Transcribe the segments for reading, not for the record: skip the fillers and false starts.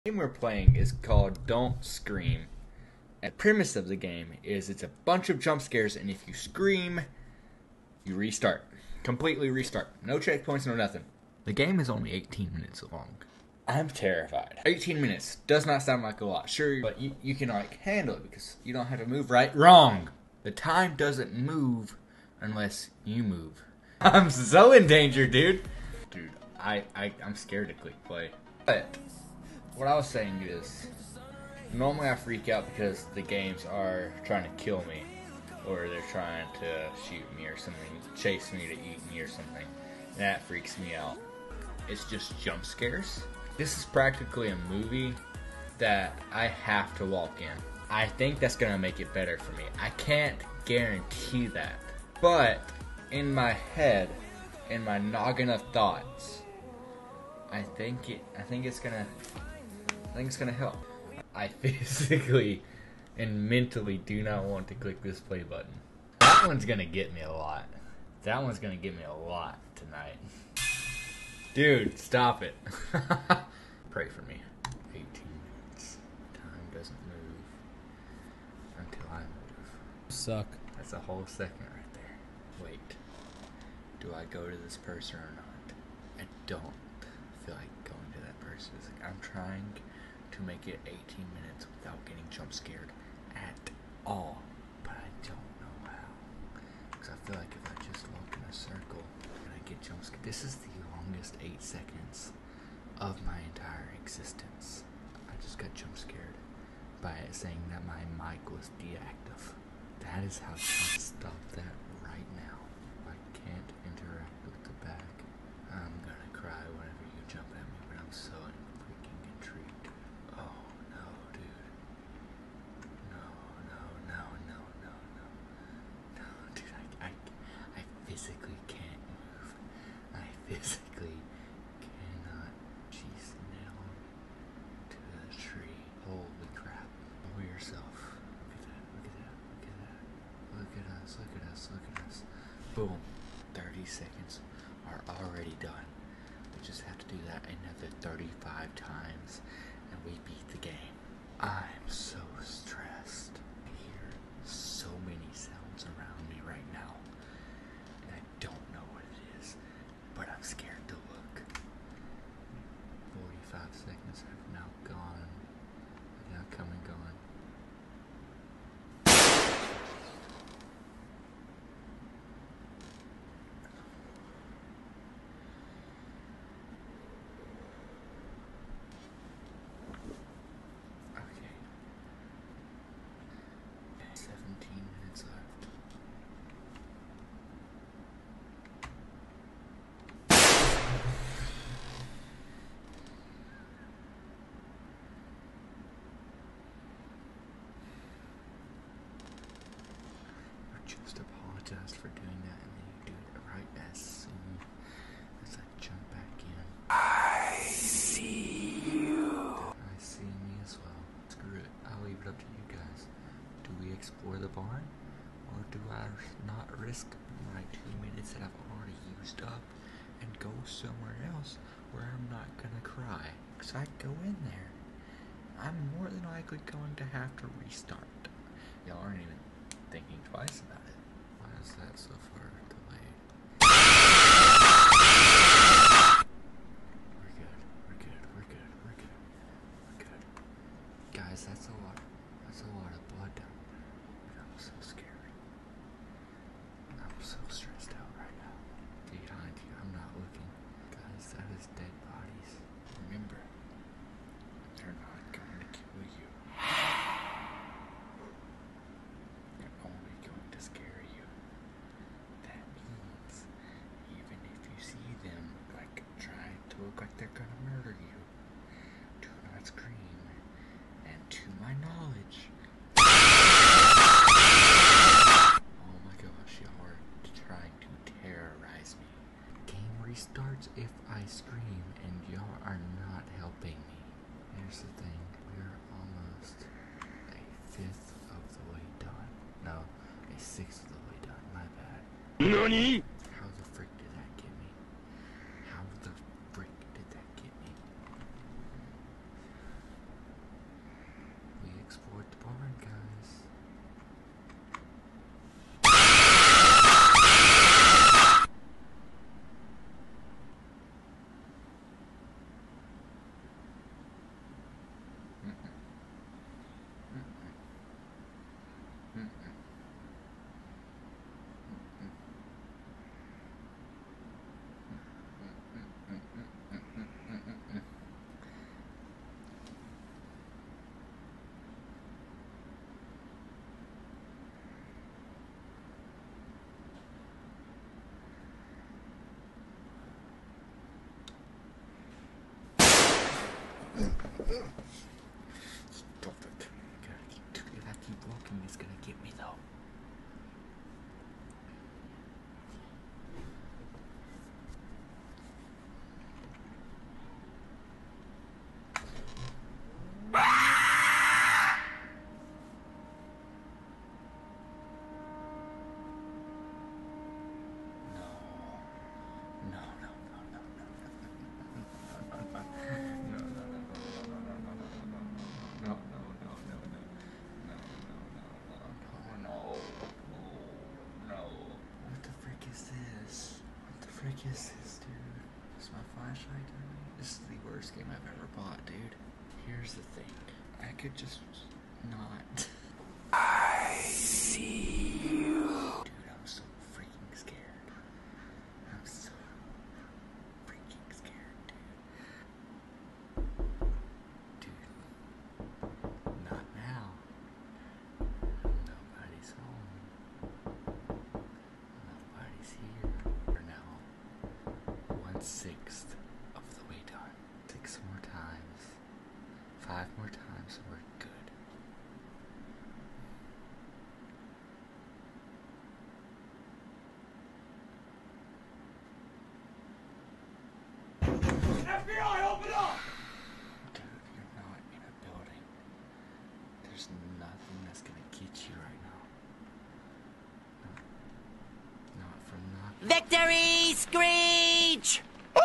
The game we're playing is called Don't Scream. And the premise of the game is it's a bunch of jump scares, and if you scream, you restart. Completely restart. No checkpoints, no nothing. The game is only 18 minutes long. I'm terrified. 18 minutes does not sound like a lot. Sure, but you can handle it because you don't have to move right. Wrong! The time doesn't move unless you move. I'm so in danger, dude. Dude, I'm scared to click play. But what I was saying is, normally I freak out because the games are trying to kill me, or they're trying to shoot me or something, chase me to eat me or something. That freaks me out. It's just jump scares. This is practically a movie that I have to walk in. I think that's gonna make it better for me. I can't guarantee that, but in my head, in my noggin of thoughts, I think it's gonna help. I physically and mentally do not want to click this play button. That one's gonna get me a lot. That one's gonna get me a lot tonight. Dude, stop it. Pray for me. 18 minutes. Time doesn't move until I move. Suck. That's a whole second right there. Wait. Do I go to this person or not? I don't feel like going to that person. It's like I'm trying to make it 18 minutes without getting jump scared at all. But I don't know how. Because I feel like if I just walk in a circle and I get jump scared. This is the longest 8 seconds of my entire existence. I just got jump scared by it saying that my mic was deactive. That is how to stop that right now. I can't interact with the bag. I'm gonna cry whenever you jump at me, but I'm so freaking intrigued. Oh no, dude. No, no, no, no, no, no. No, dude, I physically can't move. I physically cannot. She's nailed to the tree. Holy crap. Over yourself. Look at that, look at that, look at that. Look at us, look at us, look at us. Boom. 30 seconds are already done. We just have to do that another 35 times and we beat the game. I'm so stressed. I hear so many sounds around me right now. And I don't know what it is, but I'm scared to look. 45 seconds have now gone. Have now come and gone. Okay. 17 minutes left. You just apologized for doing that, and then you do it right as soon as I jump back in. I see you. I see me as well. Screw it. I'll leave it up to you guys. Do we explore the barn, or do I not risk my 2 minutes that I've already used up and go somewhere else where I'm not gonna cry? Because I go in there, I'm more than likely going to have to restart. Y'all aren't even thinking twice about it. Why is that so far delayed? We're good, we're good, we're good, we're good, we're good. Guys, that's a lot of blood down there. I'm so scared. I'm so stressed out right now. Behind you, I'm not looking. Guys, that is dead bodies. Remember, they're not going to kill you. They're only going to scare you. That means, even if you see them, try to look like they're gonna murder you, do not scream. And to my knowledge, oh my gosh, y'all are trying to terrorize me. Game restarts if I scream, and y'all are not helping me. Here's the thing, we're almost a fifth of the way done. No, a sixth of the way done, my bad. NANI? How the frick did that get me? How the frick did that get me? Stop it. If I keep walking, it's gonna get me though. What the frick is this, dude? Is my flashlight dying? This is the worst game I've ever bought, dude. Here's the thing. I could just not. I see you. Dude, I'm so freaking scared. I'm so freaking scared, dude. Dude. Not now. Nobody's home. Nobody's here. We're now 1/6 of the way done. 6 more times. 5 more times and we're good. FBI, open up! Dude, you're not in a building. There's nothing that's gonna get you right now. Not from knocking. Victory screech!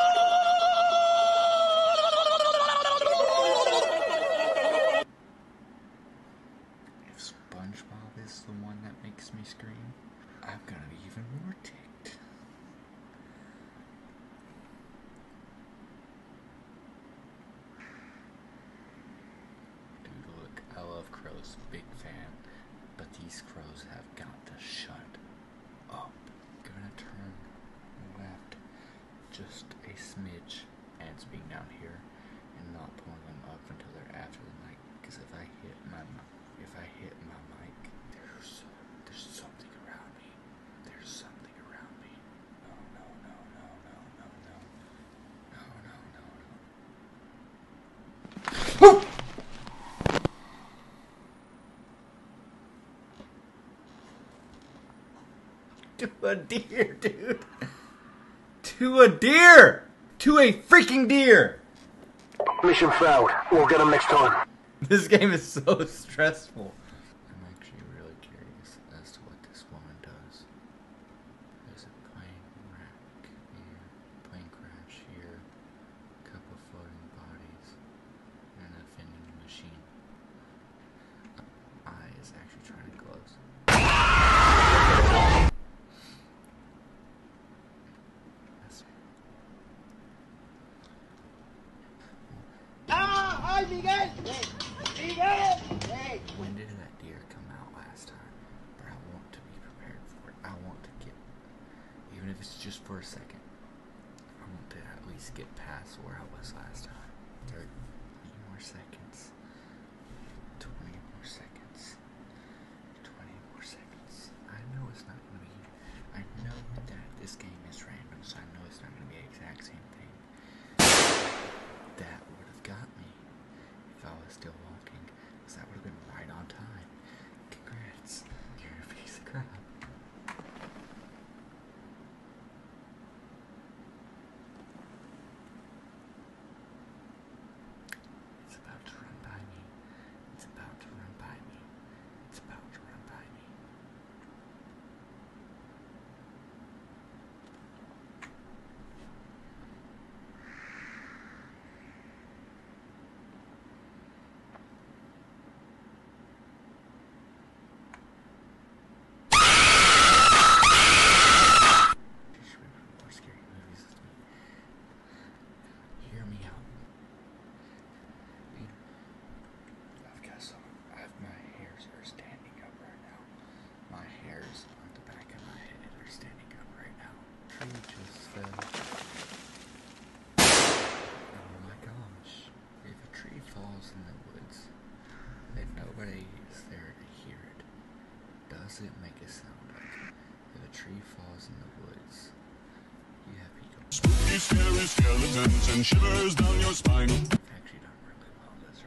If SpongeBob is the one that makes me scream, I'm gonna be even more ticked. Dude, look, I love crows, big fan, but these crows have got to shut up. Gonna turn left just a smidge, and being down here, and not pulling them up until they're after the mic. Because if I hit my mic, there's something around me. There's something around me. To a deer, dude. To a deer! To a freaking deer! Mission failed. We'll get them next time. This game is so stressful. I'm actually really curious as to what this woman does. There's a plane wreck here, plane crash here, a couple floating bodies, and a vending machine. Eye is actually trying to close. ¡Ay, Miguel! ¡Miguel! When did that deer come out last time? But I want to be prepared for it. I want to get, even if it's just for a second, I want to at least get past where I was last time. 30 more seconds. 20 more seconds. 20 more seconds. I know it's not going to be, I know that this game is random, so I know it's not going to be the exact same thing. That would have got me if I was still walking, because that would have been right on time. Congrats, you're a piece of crap. It's about to run by me. It's about to run by me. It's about to run by me. More scary movies with me. Hear me out. My hairs are standing up right now. My hairs on the back of my head are standing up right now. Tree just fell. Oh my gosh. If a tree falls in the woods, and nobody is there to hear it, does it make a sound like if a tree falls in the woods, you have people. Spooky, scary skeletons and shivers down your spine. I've actually done really well this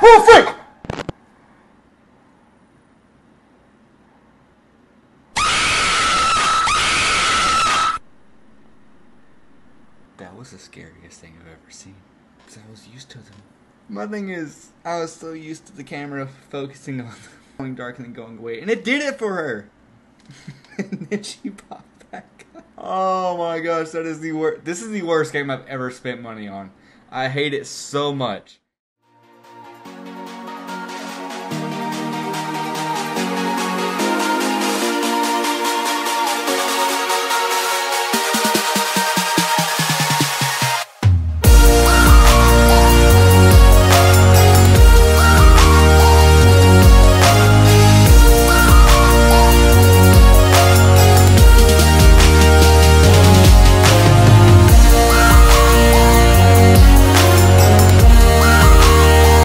Oh, frick! That was the scariest thing I've ever seen. Because I was used to them. My thing is, I was so used to the camera focusing on going dark and then going away. And it did it for her! And then she popped back up. Oh my gosh, that is the worst. This is the worst game I've ever spent money on. I hate it so much.